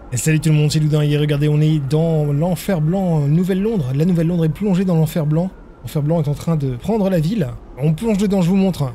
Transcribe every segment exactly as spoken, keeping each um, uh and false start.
Et salut tout le monde, c'est Doudin et regardez, on est dans l'enfer blanc, Nouvelle-Londres. La Nouvelle-Londres est plongée dans l'enfer blanc. L'enfer blanc est en train de prendre la ville. On plonge dedans, je vous montre.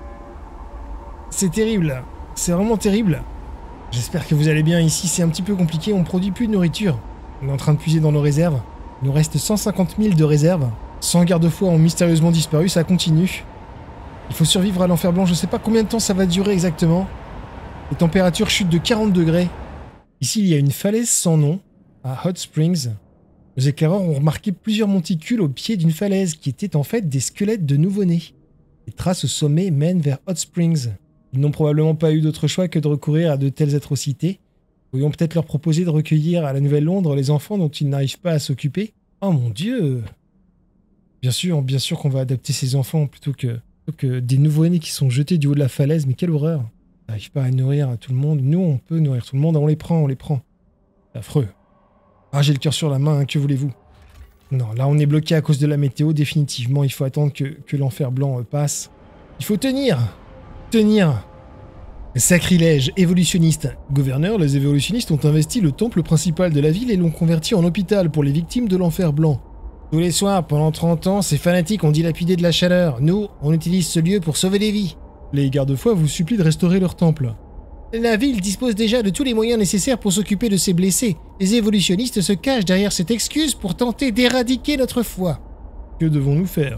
C'est terrible, c'est vraiment terrible. J'espère que vous allez bien. Ici, c'est un petit peu compliqué, on produit plus de nourriture. On est en train de puiser dans nos réserves. Il nous reste cent cinquante mille de réserves. cent garde-fous ont mystérieusement disparu, ça continue. Il faut survivre à l'enfer blanc, je sais pas combien de temps ça va durer exactement. Les températures chutent de quarante degrés. Ici, il y a une falaise sans nom, à Hot Springs. Nos éclaireurs ont remarqué plusieurs monticules au pied d'une falaise qui étaient en fait des squelettes de nouveau-nés. Les traces au sommet mènent vers Hot Springs. Ils n'ont probablement pas eu d'autre choix que de recourir à de telles atrocités. Pourrions peut-être leur proposer de recueillir à la Nouvelle-Londres les enfants dont ils n'arrivent pas à s'occuper. Oh mon Dieu! Bien sûr, bien sûr qu'on va adapter ces enfants plutôt que, plutôt que des nouveau-nés qui sont jetés du haut de la falaise, mais quelle horreur! On n'arrive pas à nourrir tout le monde. Nous, on peut nourrir tout le monde, on les prend, on les prend. C'est affreux. Ah, j'ai le cœur sur la main, hein, que voulez-vous? Non, là, on est bloqué à cause de la météo, définitivement. Il faut attendre que, que l'enfer blanc euh, passe. Il faut tenir! Tenir! Sacrilège, évolutionniste. Gouverneur, les évolutionnistes ont investi le temple principal de la ville et l'ont converti en hôpital pour les victimes de l'enfer blanc. Tous les soirs, pendant trente ans, ces fanatiques ont dilapidé de la chaleur. Nous, on utilise ce lieu pour sauver des vies. Les gardes-fous vous supplient de restaurer leur temple. La ville dispose déjà de tous les moyens nécessaires pour s'occuper de ses blessés. Les évolutionnistes se cachent derrière cette excuse pour tenter d'éradiquer notre foi. Que devons-nous faire?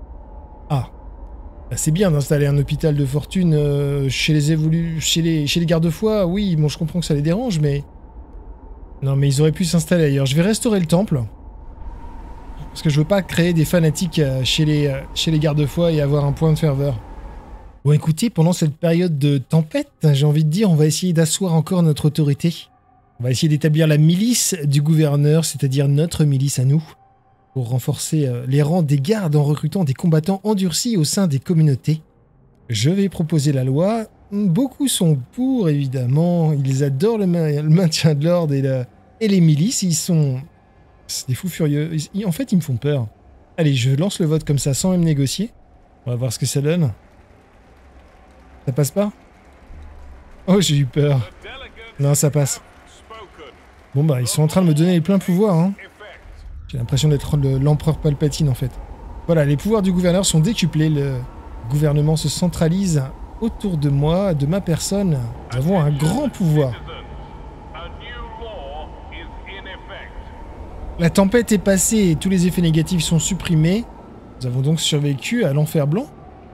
Ah. Bah, c'est bien d'installer un hôpital de fortune euh, chez les évolu... chez les, chez les gardes-fous. Oui, bon, je comprends que ça les dérange, mais... Non, mais ils auraient pu s'installer ailleurs. Je vais restaurer le temple. Parce que je veux pas créer des fanatiques euh, chez les, euh, chez les gardes-fous et avoir un point de ferveur. Bon, écoutez, pendant cette période de tempête, j'ai envie de dire, on va essayer d'asseoir encore notre autorité. On va essayer d'établir la milice du gouverneur, c'est-à-dire notre milice à nous, pour renforcer euh, les rangs des gardes en recrutant des combattants endurcis au sein des communautés. Je vais proposer la loi. Beaucoup sont pour, évidemment. Ils adorent le, ma le maintien de l'ordre et, le... et les milices. Ils sont... C'est des fous furieux. Ils... En fait, ils me font peur. Allez, je lance le vote comme ça, sans même négocier. On va voir ce que ça donne. Ça passe pas? Oh, j'ai eu peur. Non, ça passe. Bon bah, ils sont en train de me donner les pleins pouvoirs, hein. J'ai l'impression d'être l'empereur Palpatine, en fait. Voilà, les pouvoirs du gouverneur sont décuplés. Le gouvernement se centralise autour de moi, de ma personne. Nous avons un grand pouvoir. La tempête est passée et tous les effets négatifs sont supprimés. Nous avons donc survécu à l'enfer blanc.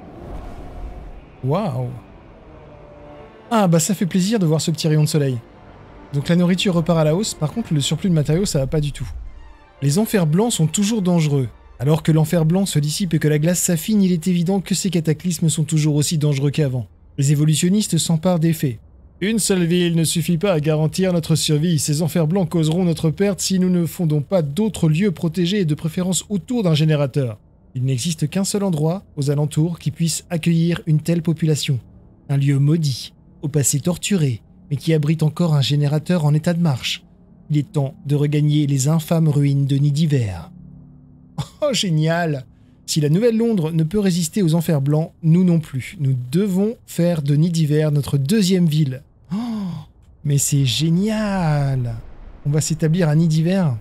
Waouh! Ah bah ça fait plaisir de voir ce petit rayon de soleil. Donc la nourriture repart à la hausse, par contre le surplus de matériaux ça va pas du tout. Les enfers blancs sont toujours dangereux. Alors que l'enfer blanc se dissipe et que la glace s'affine, il est évident que ces cataclysmes sont toujours aussi dangereux qu'avant. Les évolutionnistes s'emparent des faits. Une seule ville ne suffit pas à garantir notre survie. Ces enfers blancs causeront notre perte si nous ne fondons pas d'autres lieux protégés et de préférence autour d'un générateur. Il n'existe qu'un seul endroit, aux alentours, qui puisse accueillir une telle population. Un lieu maudit, au passé torturé, mais qui abrite encore un générateur en état de marche. Il est temps de regagner les infâmes ruines de Nid d'Hiver. Oh, génial! Si la Nouvelle-Londres ne peut résister aux enfers blancs, nous non plus. Nous devons faire de Nid d'Hiver notre deuxième ville. Oh, mais c'est génial! On va s'établir à Nid d'Hiver.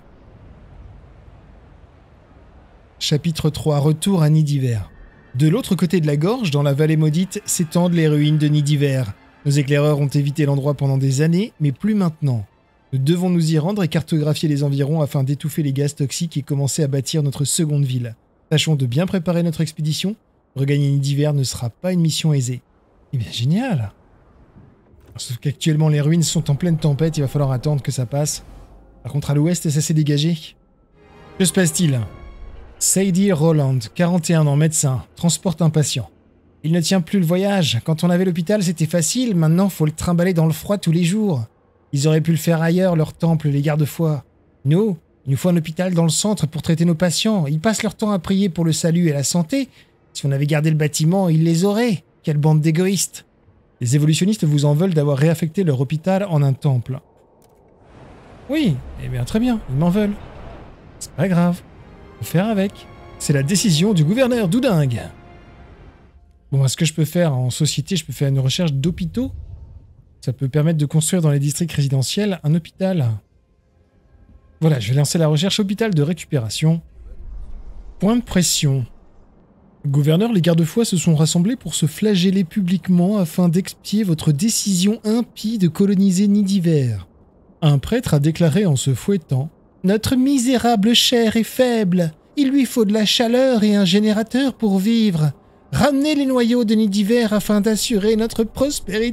Chapitre trois. Retour à Nid d'Hiver. De l'autre côté de la gorge, dans la vallée maudite, s'étendent les ruines de Nid d'Hiver. Nos éclaireurs ont évité l'endroit pendant des années, mais plus maintenant. Nous devons nous y rendre et cartographier les environs afin d'étouffer les gaz toxiques et commencer à bâtir notre seconde ville. Tâchons de bien préparer notre expédition. Regagner Nid d'Hiver ne sera pas une mission aisée. Eh bien, génial! Sauf qu'actuellement, les ruines sont en pleine tempête, il va falloir attendre que ça passe. Par contre, à l'ouest, ça s'est dégagé. Que se passe-t-il? Sadie Rowland, quarante et un ans, médecin, transporte un patient. Il ne tient plus le voyage. Quand on avait l'hôpital, c'était facile. Maintenant, faut le trimballer dans le froid tous les jours. Ils auraient pu le faire ailleurs, leur temple, les garde-fous. Nous, il nous faut un hôpital dans le centre pour traiter nos patients. Ils passent leur temps à prier pour le salut et la santé. Si on avait gardé le bâtiment, ils les auraient. Quelle bande d'égoïstes. Les évolutionnistes vous en veulent d'avoir réaffecté leur hôpital en un temple. Oui, eh bien très bien, ils m'en veulent. C'est pas grave. Faut faire avec. C'est la décision du gouverneur Doudingue. Bon, est-ce que je peux faire en société, je peux faire une recherche d'hôpitaux? Ça peut permettre de construire dans les districts résidentiels un hôpital. Voilà, je vais lancer la recherche hôpital de récupération. Point de pression. Gouverneur, les gardes-fois se sont rassemblés pour se flageller publiquement afin d'expier votre décision impie de coloniser Nidiver. Un prêtre a déclaré en se fouettant « Notre misérable chair est faible. Il lui faut de la chaleur et un générateur pour vivre. Ramenez les noyaux de Nidiver afin d'assurer notre prospérité. »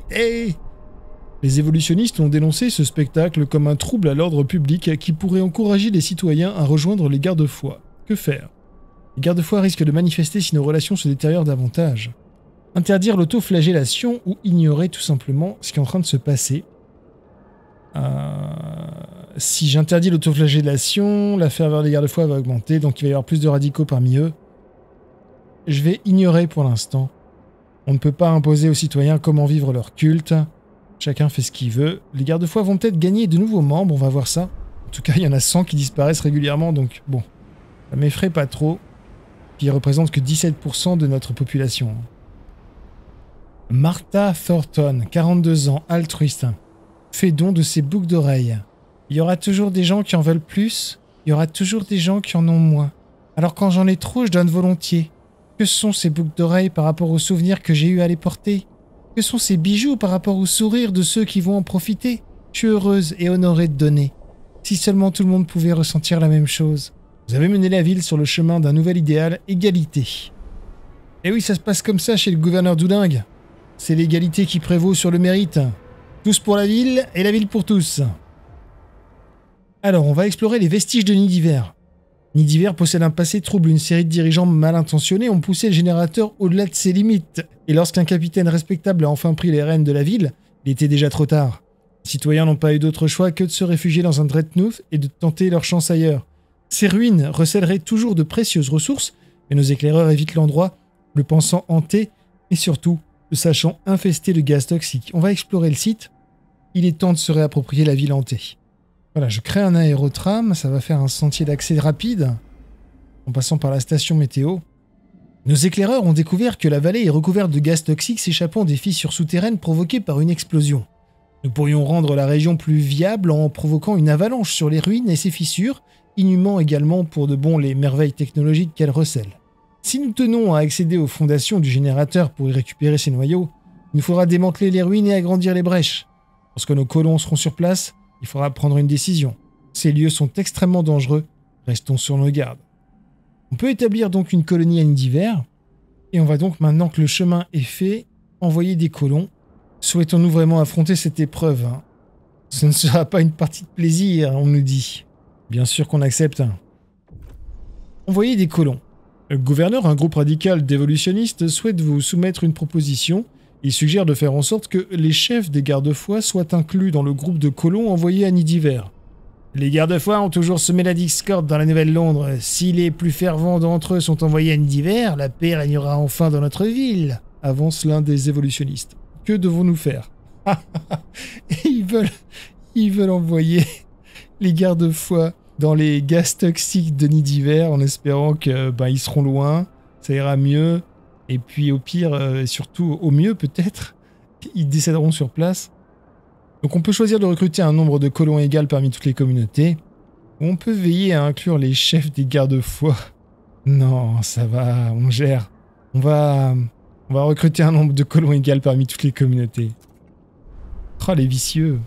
Les évolutionnistes ont dénoncé ce spectacle comme un trouble à l'ordre public qui pourrait encourager les citoyens à rejoindre les gardes-fois. Que faire? Les gardes-fois risquent de manifester si nos relations se détériorent davantage. Interdire l'autoflagellation ou ignorer tout simplement ce qui est en train de se passer. Euh... Si j'interdis l'autoflagellation, la ferveur des gardes-fois va augmenter, donc il va y avoir plus de radicaux parmi eux. Je vais ignorer pour l'instant. On ne peut pas imposer aux citoyens comment vivre leur culte. Chacun fait ce qu'il veut. Les gardes-fois vont peut-être gagner de nouveaux membres, on va voir ça. En tout cas, il y en a cent qui disparaissent régulièrement, donc bon. Ça m'effraie pas trop. Puis ils représentent que dix-sept pour cent de notre population. Martha Thornton, quarante-deux ans, altruiste. Fait don de ses boucles d'oreilles. Il y aura toujours des gens qui en veulent plus, il y aura toujours des gens qui en ont moins. Alors quand j'en ai trop, je donne volontiers. Que sont ces boucles d'oreilles par rapport aux souvenirs que j'ai eu à les porter? Que sont ces bijoux par rapport aux sourires de ceux qui vont en profiter? Je suis heureuse et honorée de donner. Si seulement tout le monde pouvait ressentir la même chose. Vous avez mené la ville sur le chemin d'un nouvel idéal, égalité. Et oui, ça se passe comme ça chez le gouverneur Doudingue. C'est l'égalité qui prévaut sur le mérite. Tous pour la ville et la ville pour tous. Alors, on va explorer les vestiges de Nidiver. Nidiver possède un passé trouble. Une série de dirigeants mal intentionnés ont poussé le générateur au-delà de ses limites. Et lorsqu'un capitaine respectable a enfin pris les rênes de la ville, il était déjà trop tard. Les citoyens n'ont pas eu d'autre choix que de se réfugier dans un dreadnought et de tenter leur chance ailleurs. Ces ruines recèleraient toujours de précieuses ressources, mais nos éclaireurs évitent l'endroit, le pensant hanté, et surtout, le sachant infesté de gaz toxiques. On va explorer le site. Il est temps de se réapproprier la ville hantée. Voilà, je crée un aérotram, ça va faire un sentier d'accès rapide, en passant par la station météo. Nos éclaireurs ont découvert que la vallée est recouverte de gaz toxiques s'échappant des fissures souterraines provoquées par une explosion. Nous pourrions rendre la région plus viable en provoquant une avalanche sur les ruines et ses fissures, inhumant également pour de bon les merveilles technologiques qu'elles recèlent. Si nous tenons à accéder aux fondations du générateur pour y récupérer ces noyaux, il nous faudra démanteler les ruines et agrandir les brèches. Lorsque nos colons seront sur place, il faudra prendre une décision. Ces lieux sont extrêmement dangereux, restons sur nos gardes. On peut établir donc une colonie à Nidiver, et on va donc, maintenant que le chemin est fait, envoyer des colons. Souhaitons-nous vraiment affronter cette épreuve, hein? Ce ne sera pas une partie de plaisir, on nous dit. Bien sûr qu'on accepte. Envoyer des colons. Le gouverneur, un groupe radical d'évolutionnistes, souhaite vous soumettre une proposition. Il suggère de faire en sorte que les chefs des gardes-fois soient inclus dans le groupe de colons envoyés à Nidiver. Les gardes-fois ont toujours semé la discorde dans la Nouvelle-Londres. Si les plus fervents d'entre eux sont envoyés à Nidiver, la paix régnera enfin dans notre ville, avance l'un des évolutionnistes. Que devons-nous faire? ils veulent, ils veulent envoyer les gardes-fois dans les gaz toxiques de Nidiver en espérant que ben, ils seront loin, ça ira mieux. Et puis au pire, euh, et surtout au mieux peut-être, ils décéderont sur place. Donc on peut choisir de recruter un nombre de colons égal parmi toutes les communautés. Ou on peut veiller à inclure les chefs des gardes-fois. Non, ça va, on gère. On va, on va recruter un nombre de colons égal parmi toutes les communautés. Oh les vicieux.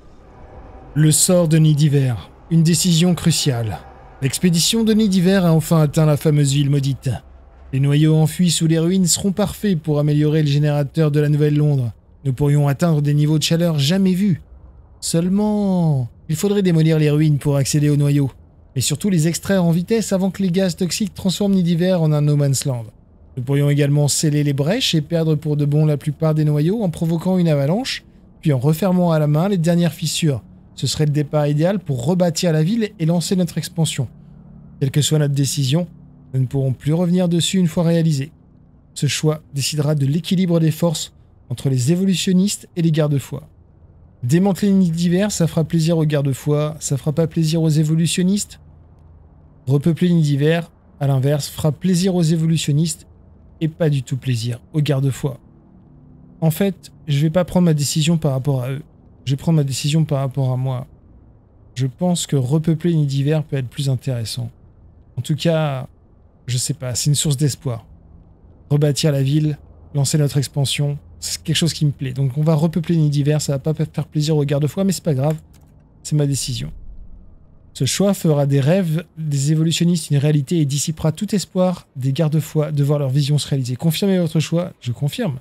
Le sort de Nidiver. Une décision cruciale. L'expédition de Nidiver a enfin atteint la fameuse ville maudite. Les noyaux enfuis sous les ruines seront parfaits pour améliorer le générateur de la Nouvelle-Londres. Nous pourrions atteindre des niveaux de chaleur jamais vus. Seulement, il faudrait démolir les ruines pour accéder aux noyaux, et surtout les extraire en vitesse avant que les gaz toxiques transforment Nidiver en un no man's land. Nous pourrions également sceller les brèches et perdre pour de bon la plupart des noyaux en provoquant une avalanche, puis en refermant à la main les dernières fissures. Ce serait le départ idéal pour rebâtir la ville et lancer notre expansion. Quelle que soit notre décision, nous ne pourrons plus revenir dessus une fois réalisé. Ce choix décidera de l'équilibre des forces entre les évolutionnistes et les gardes-fois. Démanteler Nidiver, ça fera plaisir aux gardes-fois, ça fera pas plaisir aux évolutionnistes. Repeupler Nidiver, à l'inverse, fera plaisir aux évolutionnistes et pas du tout plaisir aux gardes-fois. En fait, je vais pas prendre ma décision par rapport à eux. Je vais prendre ma décision par rapport à moi. Je pense que repeupler Nidiver peut être plus intéressant. En tout cas, je sais pas, c'est une source d'espoir. Rebâtir la ville, lancer notre expansion, c'est quelque chose qui me plaît. Donc on va repeupler Nidiver, ça va pas faire plaisir aux garde-fois, mais c'est pas grave. C'est ma décision. Ce choix fera des rêves des évolutionnistes une réalité et dissipera tout espoir des garde-fois de voir leur vision se réaliser. Confirmez votre choix, je confirme.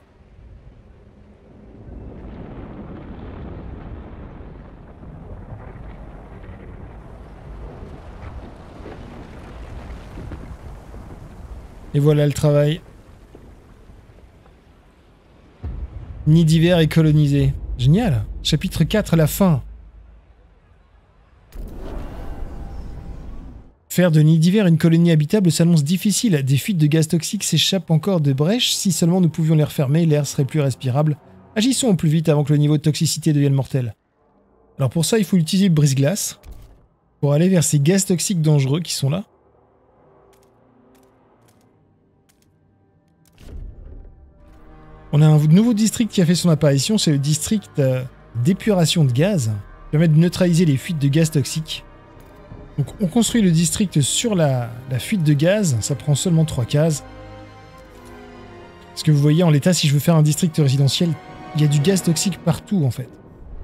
Et voilà le travail. Nidiver est colonisé. Génial. Chapitre quatre, la fin. Faire de Nidiver une colonie habitable s'annonce difficile. Des fuites de gaz toxiques s'échappent encore de brèches. Si seulement nous pouvions les refermer, l'air serait plus respirable. Agissons au plus vite avant que le niveau de toxicité devienne mortel. Alors pour ça, il faut utiliser le brise-glace pour aller vers ces gaz toxiques dangereux qui sont là. On a un nouveau district qui a fait son apparition, c'est le district euh, d'épuration de gaz, qui permet de neutraliser les fuites de gaz toxiques. Donc on construit le district sur la, la fuite de gaz, ça prend seulement trois cases. Parce que vous voyez, en l'état, si je veux faire un district résidentiel, il y a du gaz toxique partout en fait.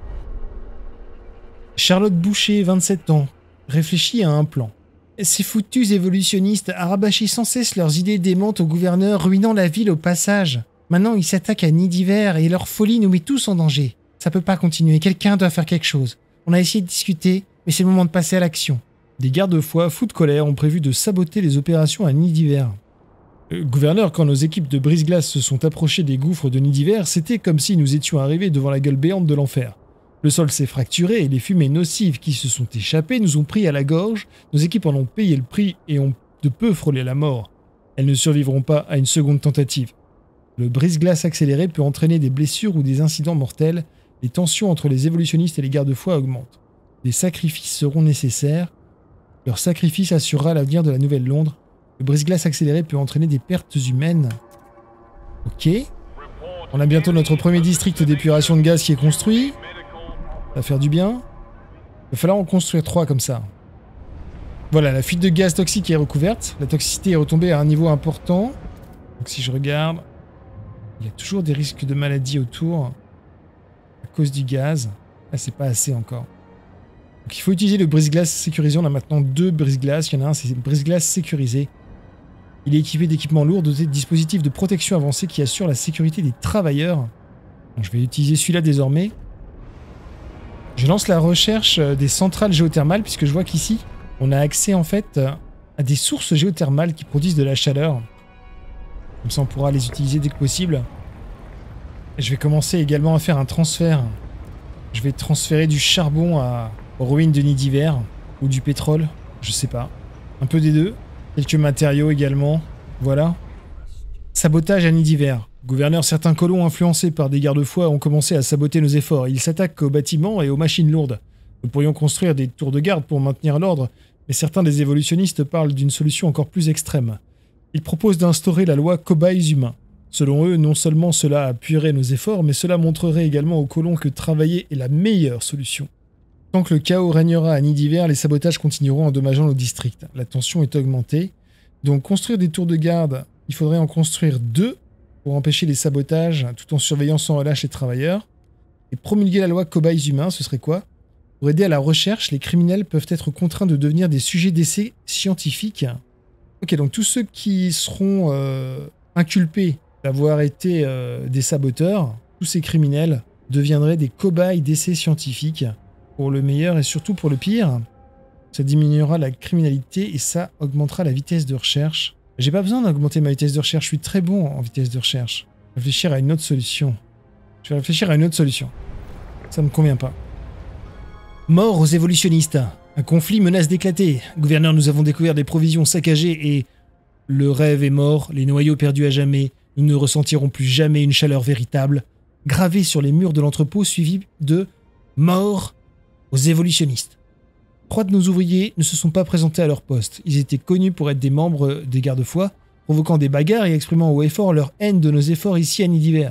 Charlotte Boucher, vingt-sept ans, réfléchit à un plan. Ces foutus évolutionnistes arrabâchaient sans cesse leurs idées démentes au gouverneur, ruinant la ville au passage. Maintenant, ils s'attaquent à Nidiver et leur folie nous met tous en danger. Ça peut pas continuer, quelqu'un doit faire quelque chose. On a essayé de discuter, mais c'est le moment de passer à l'action. Des garde-fois, fous de colère, ont prévu de saboter les opérations à Nidiver. Euh, gouverneur, quand nos équipes de brise-glace se sont approchées des gouffres de Nidiver, c'était comme si nous étions arrivés devant la gueule béante de l'enfer. Le sol s'est fracturé et les fumées nocives qui se sont échappées nous ont pris à la gorge, nos équipes en ont payé le prix et ont de peu frôlé la mort. Elles ne survivront pas à une seconde tentative. Le brise-glace accéléré peut entraîner des blessures ou des incidents mortels. Les tensions entre les évolutionnistes et les garde-fois augmentent. Des sacrifices seront nécessaires. Leur sacrifice assurera l'avenir de la Nouvelle-Londres. Le brise-glace accéléré peut entraîner des pertes humaines. Ok. On a bientôt notre premier district d'épuration de gaz qui est construit. Ça va faire du bien. Il va falloir en construire trois comme ça. Voilà, la fuite de gaz toxique est recouverte. La toxicité est retombée à un niveau important. Donc si je regarde... Il y a toujours des risques de maladie autour à cause du gaz. Là, c'est pas assez encore. Donc il faut utiliser le brise-glace sécurisé. On a maintenant deux brise-glaces. Il y en a un, c'est le brise-glace sécurisé. Il est équipé d'équipements lourds dotés de dispositifs de protection avancés qui assurent la sécurité des travailleurs. Donc, je vais utiliser celui-là désormais. Je lance la recherche des centrales géothermales puisque je vois qu'ici, on a accès en fait à des sources géothermales qui produisent de la chaleur. Comme ça, on pourra les utiliser dès que possible. Et je vais commencer également à faire un transfert. Je vais transférer du charbon à, aux ruines de Nidiver. Ou du pétrole. Je sais pas. Un peu des deux. Quelques matériaux également. Voilà. Sabotage à Nidiver. Gouverneur, certains colons influencés par des garde-fois ont commencé à saboter nos efforts. Ils s'attaquent aux bâtiments et aux machines lourdes. Nous pourrions construire des tours de garde pour maintenir l'ordre, mais certains des évolutionnistes parlent d'une solution encore plus extrême. Ils proposent d'instaurer la loi cobayes humains. Selon eux, non seulement cela appuierait nos efforts, mais cela montrerait également aux colons que travailler est la meilleure solution. Tant que le chaos régnera à Nidiver, les sabotages continueront endommageant nos districts. La tension est augmentée. Donc construire des tours de garde, il faudrait en construire deux pour empêcher les sabotages tout en surveillant sans relâche les travailleurs. Et promulguer la loi cobayes humains, ce serait quoi? Pour aider à la recherche, les criminels peuvent être contraints de devenir des sujets d'essai scientifiques. Ok, donc tous ceux qui seront euh, inculpés d'avoir été euh, des saboteurs, tous ces criminels deviendraient des cobayes d'essais scientifiques pour le meilleur et surtout pour le pire. Ça diminuera la criminalité et ça augmentera la vitesse de recherche. J'ai pas besoin d'augmenter ma vitesse de recherche, je suis très bon en vitesse de recherche. Réfléchir à une autre solution. Je vais réfléchir à une autre solution. Ça me convient pas. Mort aux évolutionnistes. Un conflit menace d'éclater. Gouverneur, nous avons découvert des provisions saccagées et... Le rêve est mort, les noyaux perdus à jamais. Nous ne ressentirons plus jamais une chaleur véritable. Gravé sur les murs de l'entrepôt, suivi de... Mort aux évolutionnistes. Trois de nos ouvriers ne se sont pas présentés à leur poste. Ils étaient connus pour être des membres des garde-fois, provoquant des bagarres et exprimant haut et fort leur haine de nos efforts ici à Nidiver.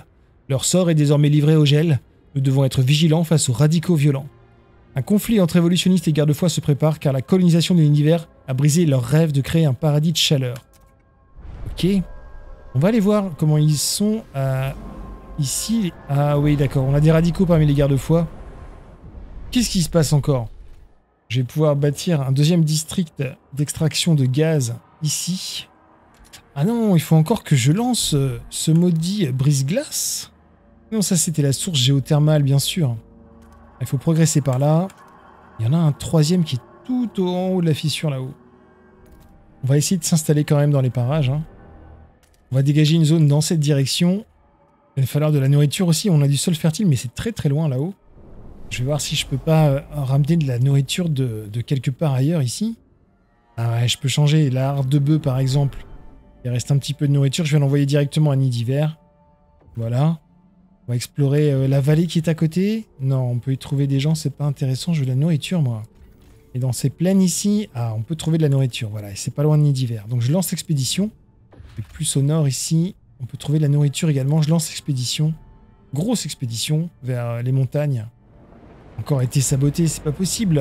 Leur sort est désormais livré au gel. Nous devons être vigilants face aux radicaux violents. Un conflit entre évolutionnistes et garde-foi se prépare car la colonisation de l'univers a brisé leur rêve de créer un paradis de chaleur. Ok. On va aller voir comment ils sont euh, ici. Ah oui, d'accord. On a des radicaux parmi les garde-foi. Qu'est-ce qui se passe encore? Je vais pouvoir bâtir un deuxième district d'extraction de gaz ici. Ah non, il faut encore que je lance euh, ce maudit brise-glace. Non, ça c'était la source géothermale, bien sûr. Il faut progresser par là. Il y en a un troisième qui est tout en haut de la fissure là-haut. On va essayer de s'installer quand même dans les parages. Hein. On va dégager une zone dans cette direction. Il va falloir de la nourriture aussi. On a du sol fertile, mais c'est très très loin là-haut. Je vais voir si je peux pas euh, ramener de la nourriture de, de quelque part ailleurs ici. Ah ouais, je peux changer la harde de bœuf par exemple. Il reste un petit peu de nourriture. Je vais l'envoyer directement à Nid d'Hiver. Voilà. On va explorer euh, la vallée qui est à côté. Non, on peut y trouver des gens, c'est pas intéressant. Je veux de la nourriture, moi. Et dans ces plaines ici, ah, on peut trouver de la nourriture. Voilà, et c'est pas loin de Nid d'Hiver. Donc je lance l'expédition. Et plus au nord ici, on peut trouver de la nourriture également. Je lance l'expédition. Grosse expédition vers euh, les montagnes. Encore été saboté, c'est pas possible.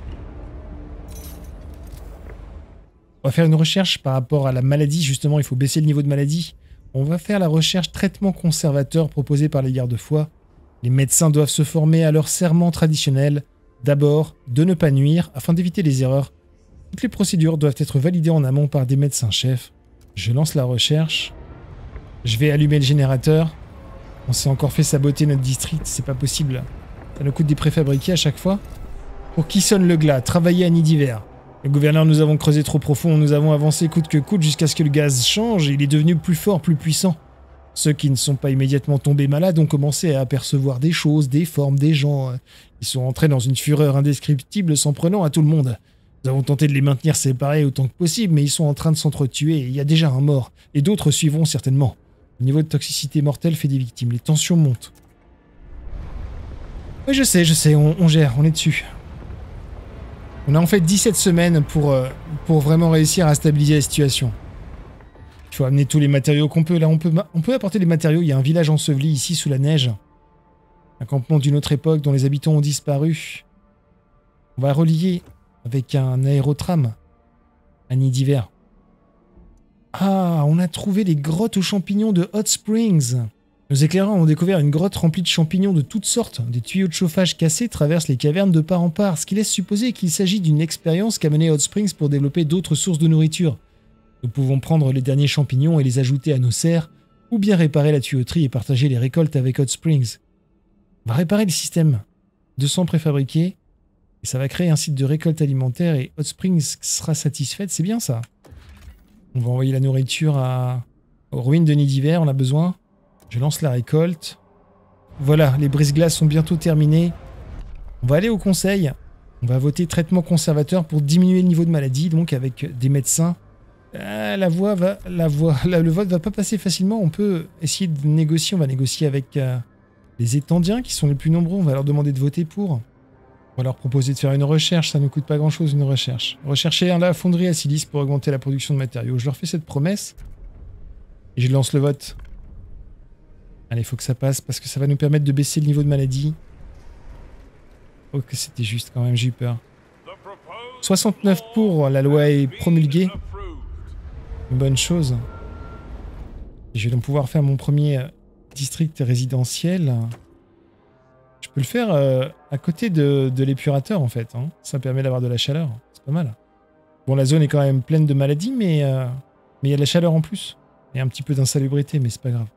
On va faire une recherche par rapport à la maladie. Justement, il faut baisser le niveau de maladie. On va faire la recherche traitement conservateur proposé par les gardes-foi. Les médecins doivent se former à leur serment traditionnel. D'abord, de ne pas nuire, afin d'éviter les erreurs. Toutes les procédures doivent être validées en amont par des médecins-chefs. Je lance la recherche. Je vais allumer le générateur. On s'est encore fait saboter notre district, c'est pas possible. Ça nous coûte des préfabriqués à chaque fois. Pour qui sonne le glas, travailler à Nid d'Hiver. Le gouverneur, nous avons creusé trop profond, nous avons avancé coûte que coûte jusqu'à ce que le gaz change et il est devenu plus fort, plus puissant. Ceux qui ne sont pas immédiatement tombés malades ont commencé à apercevoir des choses, des formes, des gens. Ils sont entrés dans une fureur indescriptible s'en prenant à tout le monde. Nous avons tenté de les maintenir séparés autant que possible, mais ils sont en train de s'entretuer et il y a déjà un mort. Et d'autres suivront certainement. Le niveau de toxicité mortelle fait des victimes, les tensions montent. Oui, je sais, je sais, on, on gère, on est dessus. On a en fait dix-sept semaines pour, euh, pour vraiment réussir à stabiliser la situation. Il faut amener tous les matériaux qu'on peut. Là, on peut, on peut apporter des matériaux. Il y a un village enseveli ici sous la neige. Un campement d'une autre époque dont les habitants ont disparu. On va relier avec un aérotram à Nid d'Hiver. Ah, on a trouvé les grottes aux champignons de Hot Springs. Nos éclaireurs ont découvert une grotte remplie de champignons de toutes sortes. Des tuyaux de chauffage cassés traversent les cavernes de part en part, ce qui laisse supposer qu'il s'agit d'une expérience qu'a menée Hot Springs pour développer d'autres sources de nourriture. Nous pouvons prendre les derniers champignons et les ajouter à nos serres, ou bien réparer la tuyauterie et partager les récoltes avec Hot Springs. On va réparer le système. deux cents préfabriqués, et ça va créer un site de récolte alimentaire et Hot Springs sera satisfaite, c'est bien ça. On va envoyer la nourriture à... aux ruines de Nid d'Hiver, on a besoin. Je lance la récolte. Voilà, les brise-glaces sont bientôt terminées. On va aller au conseil. On va voter traitement conservateur pour diminuer le niveau de maladie, donc avec des médecins. Euh, la voix va, la voix, la, le vote va pas passer facilement. On peut essayer de négocier. On va négocier avec euh, les étendiens qui sont les plus nombreux. On va leur demander de voter pour. On va leur proposer de faire une recherche. Ça ne coûte pas grand-chose une recherche. Rechercher un la fonderie à silice pour augmenter la production de matériaux. Je leur fais cette promesse et je lance le vote. Allez, il faut que ça passe parce que ça va nous permettre de baisser le niveau de maladie. Oh, que c'était juste quand même, j'ai eu peur. soixante-neuf pour, la loi est promulguée. Une bonne chose. Je vais donc pouvoir faire mon premier district résidentiel. Je peux le faire euh, à côté de, de l'épurateur en fait. Hein. Ça permet d'avoir de la chaleur. C'est pas mal. Bon, la zone est quand même pleine de maladies, mais euh, mais il y a de la chaleur en plus. Et un petit peu d'insalubrité, mais c'est pas grave.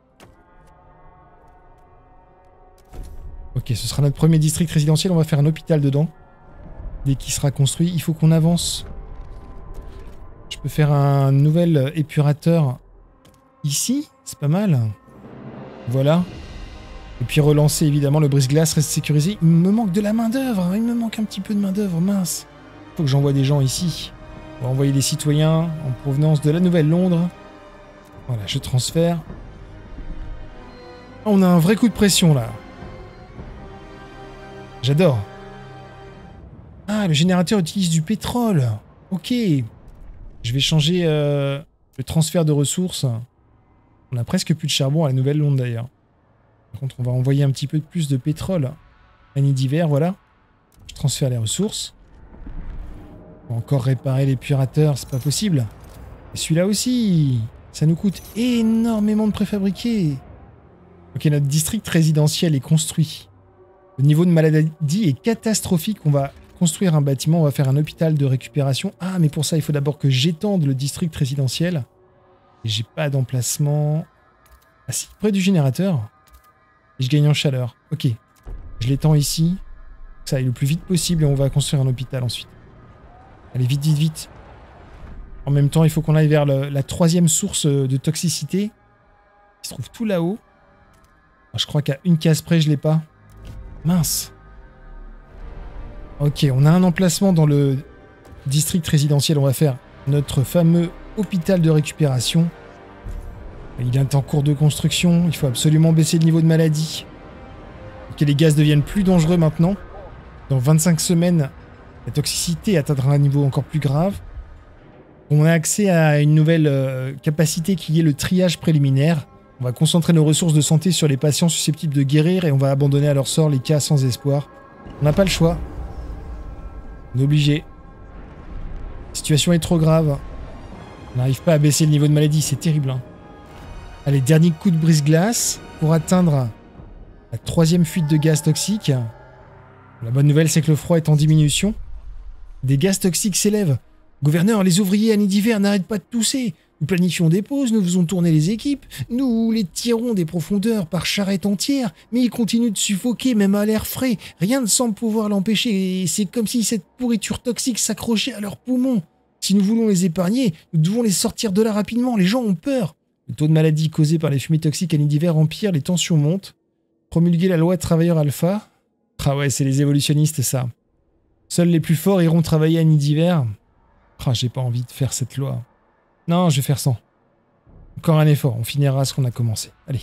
Ok, ce sera notre premier district résidentiel. On va faire un hôpital dedans. Dès qu'il sera construit, il faut qu'on avance. Je peux faire un nouvel épurateur ici. C'est pas mal. Voilà. Et puis relancer évidemment le brise-glace, reste sécurisé. Il me manque de la main-d'œuvre. Il me manque un petit peu de main-d'œuvre, mince. Il faut que j'envoie des gens ici. On va envoyer des citoyens en provenance de la Nouvelle-Londres. Voilà, je transfère. On a un vrai coup de pression là. J'adore. Ah, le générateur utilise du pétrole. Ok. Je vais changer euh, le transfert de ressources. On a presque plus de charbon à la Nouvelle-Londres d'ailleurs. Par contre, on va envoyer un petit peu plus de pétrole à Nid d'Hiver, voilà. Je transfère les ressources. On va encore réparer l'épurateur, c'est pas possible. Et celui-là aussi, ça nous coûte énormément de préfabriqués. Ok, notre district résidentiel est construit. Le niveau de maladie est catastrophique. On va construire un bâtiment, on va faire un hôpital de récupération. Ah, mais pour ça, il faut d'abord que j'étende le district résidentiel. Et j'ai pas d'emplacement. Ah si, près du générateur. Et je gagne en chaleur. Ok. Je l'étends ici. Ça aille le plus vite possible et on va construire un hôpital ensuite. Allez, vite, vite, vite. En même temps, il faut qu'on aille vers le, la troisième source de toxicité. Qui se trouve tout là-haut. Je crois qu'à une case près, je l'ai pas. Mince. Ok, on a un emplacement dans le district résidentiel. On va faire notre fameux hôpital de récupération. Il est en cours de construction. Il faut absolument baisser le niveau de maladie. Que les gaz deviennent plus dangereux maintenant. Dans vingt-cinq semaines, la toxicité atteindra un niveau encore plus grave. On a accès à une nouvelle euh, capacité qui est le triage préliminaire. On va concentrer nos ressources de santé sur les patients susceptibles de guérir et on va abandonner à leur sort les cas sans espoir. On n'a pas le choix. On est obligé. La situation est trop grave. On n'arrive pas à baisser le niveau de maladie, c'est terrible. Hein. Allez, dernier coup de brise-glace pour atteindre la troisième fuite de gaz toxiques. La bonne nouvelle, c'est que le froid est en diminution. Des gaz toxiques s'élèvent. Gouverneur, les ouvriers à Nid d'Hiver n'arrêtent pas de tousser. Nous planifions des pauses, nous faisons tourner les équipes, nous les tirons des profondeurs par charrette entière, mais ils continuent de suffoquer même à l'air frais. Rien ne semble pouvoir l'empêcher et c'est comme si cette pourriture toxique s'accrochait à leurs poumons. Si nous voulons les épargner, nous devons les sortir de là rapidement, les gens ont peur. Le taux de maladie causé par les fumées toxiques à Nid d'Hiver empire, les tensions montent. Promulguer la loi travailleur alpha. Ah ouais, c'est les évolutionnistes ça. Seuls les plus forts iront travailler à Nid d'Hiver. Ah, j'ai pas envie de faire cette loi. Non, je vais faire sans. Encore un effort, on finira ce qu'on a commencé. Allez.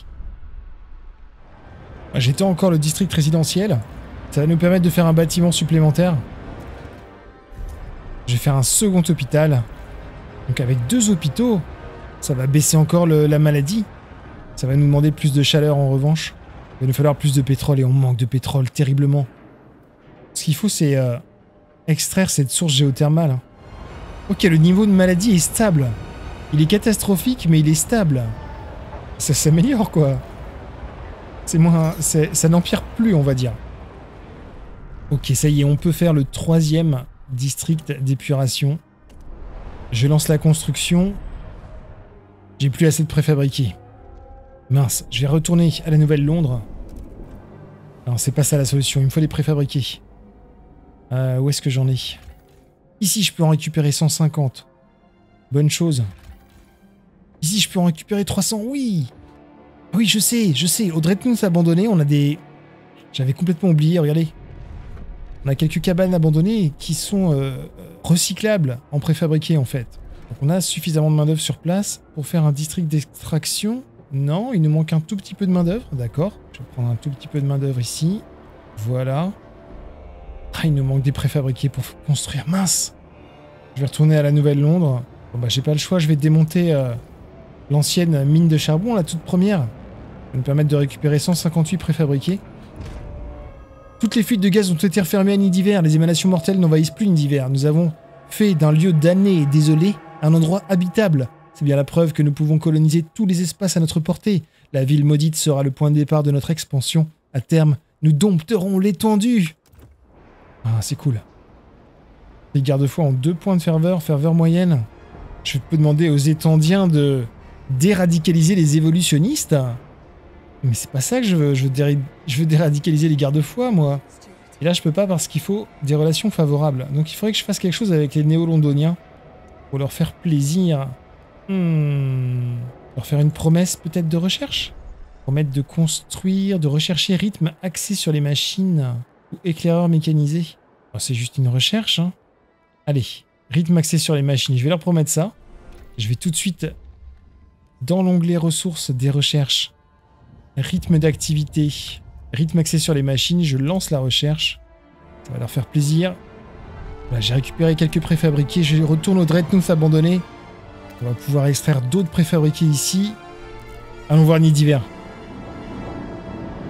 J'étends encore le district résidentiel. Ça va nous permettre de faire un bâtiment supplémentaire. Je vais faire un second hôpital. Donc avec deux hôpitaux, ça va baisser encore le, la maladie. Ça va nous demander plus de chaleur en revanche. Il va nous falloir plus de pétrole et on manque de pétrole terriblement. Ce qu'il faut, c'est euh, extraire cette source géothermale. Ok, le niveau de maladie est stable. Il est catastrophique, mais il est stable. Ça s'améliore, quoi. C'est moins... Ça n'empire plus, on va dire. Ok, ça y est, on peut faire le troisième district d'épuration. Je lance la construction. J'ai plus assez de préfabriqués. Mince, je vais retourner à la Nouvelle-Londres. Non, c'est pas ça la solution, il me faut des préfabriqués. Euh, où est-ce que j'en ai ? Ici, je peux en récupérer cent cinquante. Bonne chose. Ici, je peux en récupérer trois cents, oui. Oui, je sais, je sais. Au Dreadnought abandonné, on a des... J'avais complètement oublié, regardez. On a quelques cabanes abandonnées qui sont euh, recyclables en préfabriqué, en fait. Donc on a suffisamment de main-d'œuvre sur place pour faire un district d'extraction. Non, il nous manque un tout petit peu de main-d'œuvre, d'accord. Je vais prendre un tout petit peu de main-d'œuvre ici. Voilà. Ah, il nous manque des préfabriqués pour construire. Mince. Je vais retourner à la Nouvelle-Londres. Bon bah j'ai pas le choix, je vais démonter euh, l'ancienne mine de charbon, la toute première. Ça va nous permettre de récupérer cent cinquante-huit préfabriqués. Toutes les fuites de gaz ont été refermées à Nid d'Hiver. Les émanations mortelles n'envahissent plus Nid d'Hiver. Nous avons fait d'un lieu damné et désolé un endroit habitable. C'est bien la preuve que nous pouvons coloniser tous les espaces à notre portée. La ville maudite sera le point de départ de notre expansion. À terme, nous dompterons l'étendue. Ah, c'est cool. Les garde-fous ont deux points de ferveur, ferveur moyenne. Je peux demander aux étendiens de déradicaliser les évolutionnistes. Mais c'est pas ça que je veux. Je veux, dé je veux déradicaliser les garde-fous, moi. Et là, je peux pas parce qu'il faut des relations favorables. Donc il faudrait que je fasse quelque chose avec les néo-londoniens pour leur faire plaisir. Hmm. Leur faire une promesse peut-être de recherche. Promettre de construire, de rechercher rythme axé sur les machines ou éclaireur mécanisé. Oh, c'est juste une recherche, hein. Allez, rythme axé sur les machines. Je vais leur promettre ça. Je vais tout de suite dans l'onglet ressources des recherches. Rythme d'activité. Rythme axé sur les machines. Je lance la recherche. Ça va leur faire plaisir. Voilà, j'ai récupéré quelques préfabriqués. Je retourne au Dreadnought abandonné. On va pouvoir extraire d'autres préfabriqués ici. Allons voir Nid d'Hiver.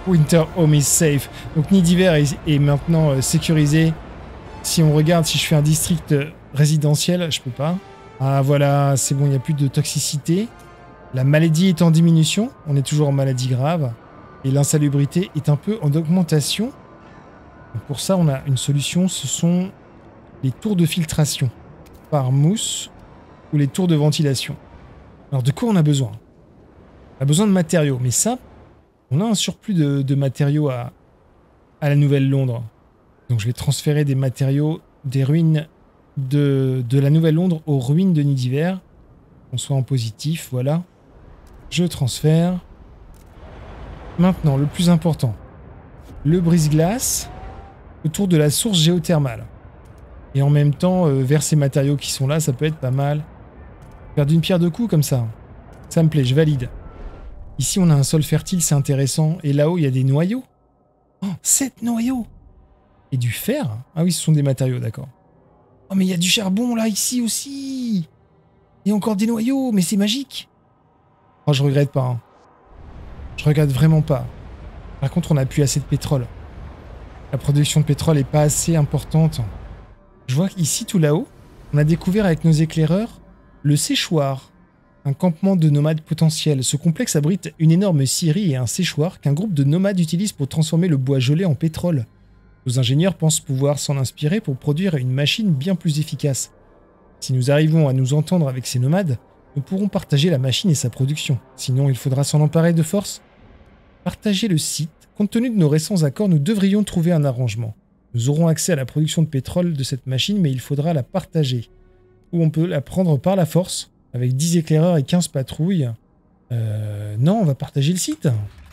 Winter Home is safe. Donc nid d'hiver est, est maintenant euh, sécurisé. Si on regarde, si je fais un district résidentiel, je peux pas. Ah voilà, c'est bon, il n'y a plus de toxicité. La maladie est en diminution. On est toujours en maladie grave. Et l'insalubrité est un peu en augmentation. Donc pour ça, on a une solution. Ce sont les tours de filtration par mousse ou les tours de ventilation. Alors de quoi on a besoin? On a besoin de matériaux. Mais ça, on a un surplus de, de matériaux à, à la Nouvelle-Londres. Donc je vais transférer des matériaux des ruines de, de la Nouvelle-Londres aux ruines de Nid d'hiver. On soit en positif, voilà. Je transfère. Maintenant, le plus important. Le brise-glace autour de la source géothermale. Et en même temps, euh, vers ces matériaux qui sont là, ça peut être pas mal. Faire d'une pierre deux coups comme ça. Ça me plaît, je valide. Ici, on a un sol fertile, c'est intéressant. Et là-haut, il y a des noyaux. Oh, sept noyaux! Et du fer? Ah oui, ce sont des matériaux, d'accord. Oh, mais il y a du charbon, là, ici aussi! Et encore des noyaux, mais c'est magique! Oh, je regrette pas. Hein. Je regrette vraiment pas. Par contre, on n'a plus assez de pétrole. La production de pétrole est pas assez importante. Je vois qu'ici, tout là-haut, on a découvert avec nos éclaireurs le séchoir. Un campement de nomades potentiels. Ce complexe abrite une énorme scierie et un séchoir qu'un groupe de nomades utilise pour transformer le bois gelé en pétrole. Nos ingénieurs pensent pouvoir s'en inspirer pour produire une machine bien plus efficace. Si nous arrivons à nous entendre avec ces nomades, nous pourrons partager la machine et sa production. Sinon, il faudra s'en emparer de force. Partager le site. Compte tenu de nos récents accords, nous devrions trouver un arrangement. Nous aurons accès à la production de pétrole de cette machine, mais il faudra la partager. Ou on peut la prendre par la force, avec dix éclaireurs et quinze patrouilles. Euh, non, on va partager le site.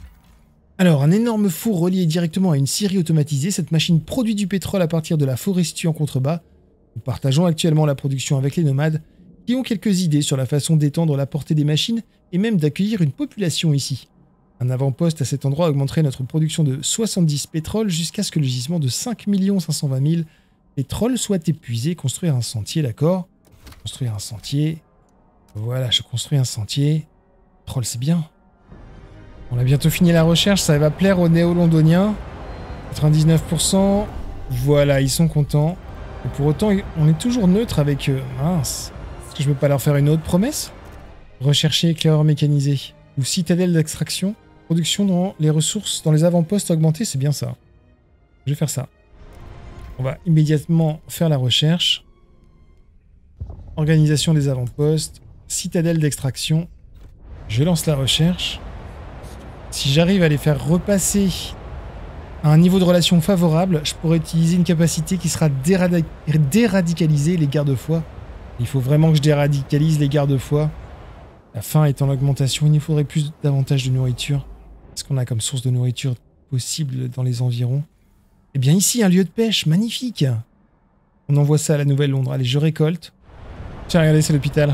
Alors, un énorme four relié directement à une scierie automatisée. Cette machine produit du pétrole à partir de la foresterie en contrebas. Nous partageons actuellement la production avec les nomades, qui ont quelques idées sur la façon d'étendre la portée des machines et même d'accueillir une population ici. Un avant-poste à cet endroit augmenterait notre production de soixante-dix pétrole jusqu'à ce que le gisement de cinq millions cinq cent vingt mille pétrole soit épuisé. Construire un sentier, d'accord. Construire un sentier. Voilà, je construis un sentier. Pétrole, c'est bien. On a bientôt fini la recherche, ça va plaire aux néo-londoniens. quatre-vingt-dix-neuf pour cent. Voilà, ils sont contents. Et pour autant, on est toujours neutre avec eux. Mince. Est-ce que je peux pas leur faire une autre promesse? Rechercher éclaireur mécanisé. Ou citadelle d'extraction. Production dans les ressources, dans les avant-postes augmentés, c'est bien ça. Je vais faire ça. On va immédiatement faire la recherche. Organisation des avant-postes. Citadelle d'extraction. Je lance la recherche. Si j'arrive à les faire repasser à un niveau de relation favorable, je pourrais utiliser une capacité qui sera déradi déradicaliser les garde-foie. Il faut vraiment que je déradicalise les garde-foie. La faim est en augmentation, il nous faudrait plus davantage de nourriture. Qu'est-ce qu'on a comme source de nourriture possible dans les environs? Eh bien ici, un lieu de pêche, magnifique. On envoie ça à la Nouvelle-Londres. Allez, je récolte. Tiens, regardez, c'est l'hôpital.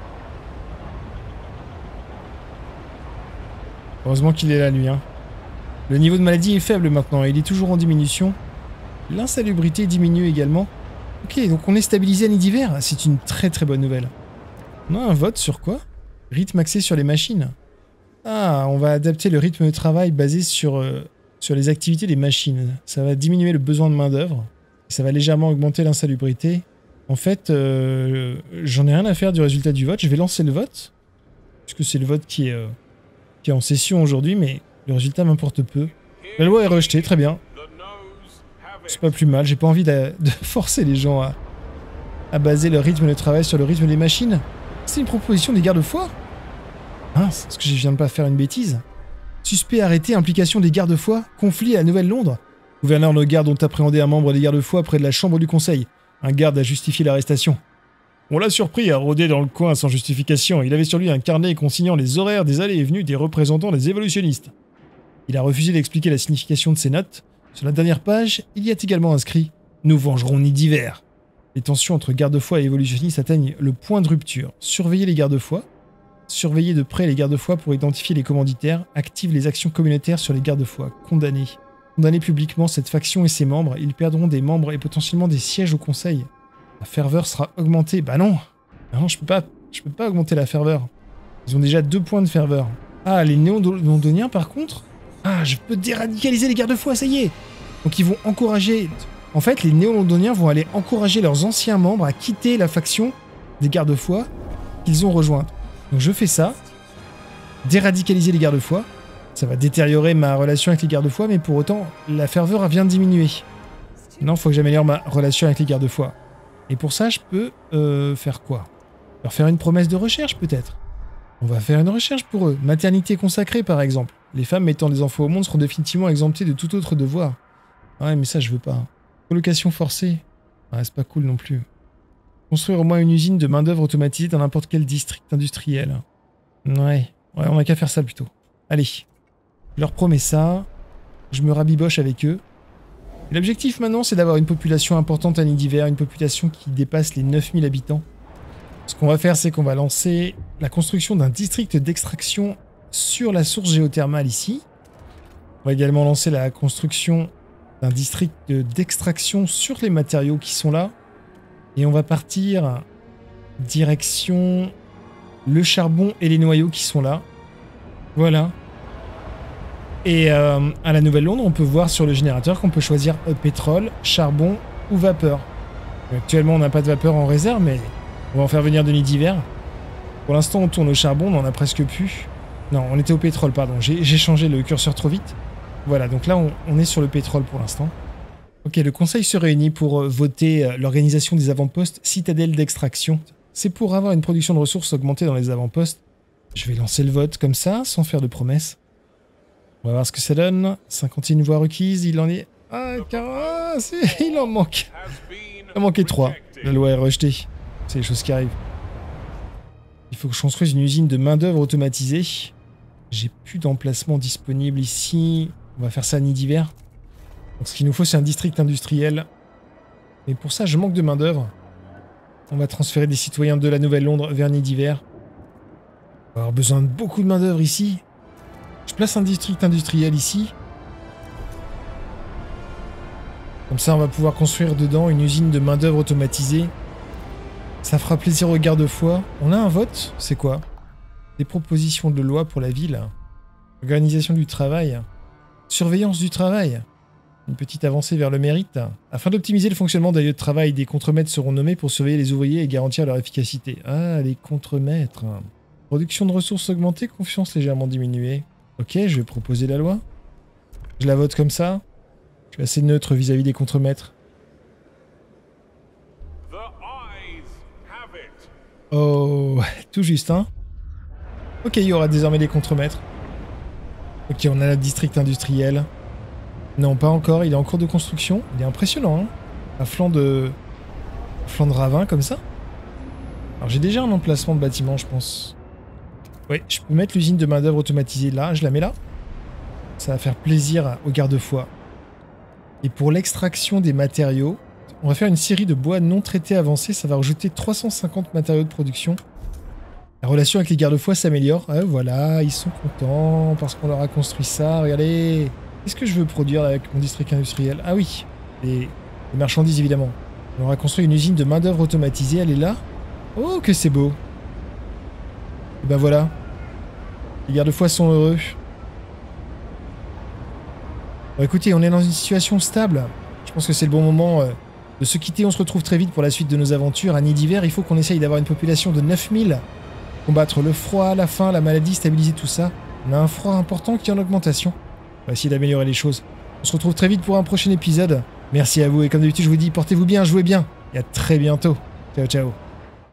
Heureusement qu'il est là, lui. Hein. Le niveau de maladie est faible maintenant, et il est toujours en diminution. L'insalubrité diminue également. Ok, donc on est stabilisé à Nid d'hiver. C'est une très très bonne nouvelle. On a un vote sur quoi? Rythme axé sur les machines. Ah, on va adapter le rythme de travail basé sur, euh, sur les activités des machines. Ça va diminuer le besoin de main-d'œuvre. Ça va légèrement augmenter l'insalubrité. En fait, euh, j'en ai rien à faire du résultat du vote. Je vais lancer le vote. Puisque c'est le vote qui est, euh, qui est en session aujourd'hui, mais le résultat m'importe peu. La loi est rejetée, très bien. C'est pas plus mal. J'ai pas envie de, de forcer les gens à, à baser leur rythme de travail sur le rythme des machines. C'est une proposition des gardes-foires? Mince, est-ce que je viens de pas faire une bêtise? Suspect arrêté, implication des gardes-foires, conflit à la Nouvelle-Londres. Gouverneur, nos gardes ont appréhendé un membre des gardes-foires près de la chambre du conseil. Un garde a justifié l'arrestation. On l'a surpris à rôder dans le coin sans justification. Il avait sur lui un carnet consignant les horaires des allées et venues des représentants des évolutionnistes. Il a refusé d'expliquer la signification de ses notes. Sur la dernière page, il y a également inscrit « Nous vengerons Nid d'hiver ». Les tensions entre garde-foie et évolutionnistes atteignent le point de rupture. Surveillez les garde-foie. Surveillez de près les garde-foie pour identifier les commanditaires. Active les actions communautaires sur les garde-foie. Condamnez. Condamnez publiquement cette faction et ses membres. Ils perdront des membres et potentiellement des sièges au conseil. La ferveur sera augmentée. Bah non. Bah non, je peux pas, je peux pas augmenter la ferveur. Ils ont déjà deux points de ferveur. Ah, les néo-londoniens par contre, Ah, je peux déradicaliser les garde-fous, ça y est. Donc ils vont encourager... En fait, les néo-londoniens vont aller encourager leurs anciens membres à quitter la faction des garde-foie qu'ils ont rejointe. Donc je fais ça. Déradicaliser les garde-foie. Ça va détériorer ma relation avec les garde-foie, mais pour autant, la ferveur vient de diminuer. Non, il faut que j'améliore ma relation avec les garde-foie. Et pour ça, je peux euh, faire quoi? Leur faire une promesse de recherche, peut-être. On va faire une recherche pour eux. Maternité consacrée, par exemple. Les femmes mettant des enfants au monde seront définitivement exemptées de tout autre devoir. Ouais, mais ça, je veux pas. Colocation forcée. Ouais, c'est pas cool non plus. Construire au moins une usine de main-d'œuvre automatisée dans n'importe quel district industriel. Ouais. Ouais, on a qu'à faire ça plutôt. Allez. Je leur promets ça. Je me rabiboche avec eux. L'objectif maintenant, c'est d'avoir une population importante à Nidiver, une population qui dépasse les neuf mille habitants. Ce qu'on va faire, c'est qu'on va lancer la construction d'un district d'extraction sur la source géothermale ici. On va également lancer la construction d'un district d'extraction sur les matériaux qui sont là. Et on va partir direction le charbon et les noyaux qui sont là. Voilà. Et euh, à la Nouvelle-Londres, on peut voir sur le générateur qu'on peut choisir euh, pétrole, charbon ou vapeur. Actuellement, on n'a pas de vapeur en réserve, mais on va en faire venir de Nidiver. Pour l'instant, on tourne au charbon, on n'en a presque plus. Non, on était au pétrole, pardon. J'ai changé le curseur trop vite. Voilà, donc là, on, on est sur le pétrole pour l'instant. Ok, le conseil se réunit pour euh, voter euh, l'organisation des avant-postes citadelle d'extraction. C'est pour avoir une production de ressources augmentée dans les avant-postes. Je vais lancer le vote comme ça, sans faire de promesses. On va voir ce que ça donne. cinquante et une voix requises, il en est... Ah, car... il en manque. Il en manquait trois. La loi est rejetée. C'est les choses qui arrivent. Il faut que je construise une usine de main-d'œuvre automatisée. J'ai plus d'emplacement disponible ici. On va faire ça à Nidiver. Donc ce qu'il nous faut, c'est un district industriel. Mais pour ça, je manque de main-d'œuvre. On va transférer des citoyens de la Nouvelle-Londres vers Nidiver. On va avoir besoin de beaucoup de main-d'œuvre ici. Je place un district industriel ici. Comme ça, on va pouvoir construire dedans une usine de main-d'œuvre automatisée. Ça fera plaisir aux garde-foie. On a un vote, c'est quoi? Des propositions de loi pour la ville. Organisation du travail. Surveillance du travail. Une petite avancée vers le mérite. Afin d'optimiser le fonctionnement des lieux de travail, des contremaîtres seront nommés pour surveiller les ouvriers et garantir leur efficacité. Ah, les contremaîtres. Production de ressources augmentée, confiance légèrement diminuée. Ok, je vais proposer la loi. Je la vote comme ça. Je suis assez neutre vis-à-vis des contremaîtres. Oh, tout juste, hein. Ok, il y aura désormais des contremaîtres. Ok, on a le district industriel. Non, pas encore, il est en cours de construction. Il est impressionnant, hein. Un flanc de... Un flanc de ravin, comme ça. Alors, j'ai déjà un emplacement de bâtiment, je pense. Ouais, je peux mettre l'usine de main-d'œuvre automatisée là. Je la mets là. Ça va faire plaisir aux garde-foie. Et pour l'extraction des matériaux, on va faire une série de bois non traités avancés. Ça va rajouter trois cent cinquante matériaux de production. La relation avec les garde-foie s'améliore. Ah, voilà, ils sont contents parce qu'on leur a construit ça. Regardez. Qu'est-ce que je veux produire là, avec mon district industriel? Ah oui, les, les marchandises évidemment. On aura construit une usine de main-d'œuvre automatisée. Elle est là. Oh, que c'est beau. Et ben voilà. Les garde-foie sont heureux. Bon, écoutez, on est dans une situation stable. Je pense que c'est le bon moment euh, de se quitter. On se retrouve très vite pour la suite de nos aventures. À Nidiver, il faut qu'on essaye d'avoir une population de neuf mille. Combattre le froid, la faim, la maladie, stabiliser tout ça. On a un froid important qui est en augmentation. On va essayer d'améliorer les choses. On se retrouve très vite pour un prochain épisode. Merci à vous et comme d'habitude, je vous dis, portez-vous bien, jouez bien. Et à très bientôt. Ciao, ciao.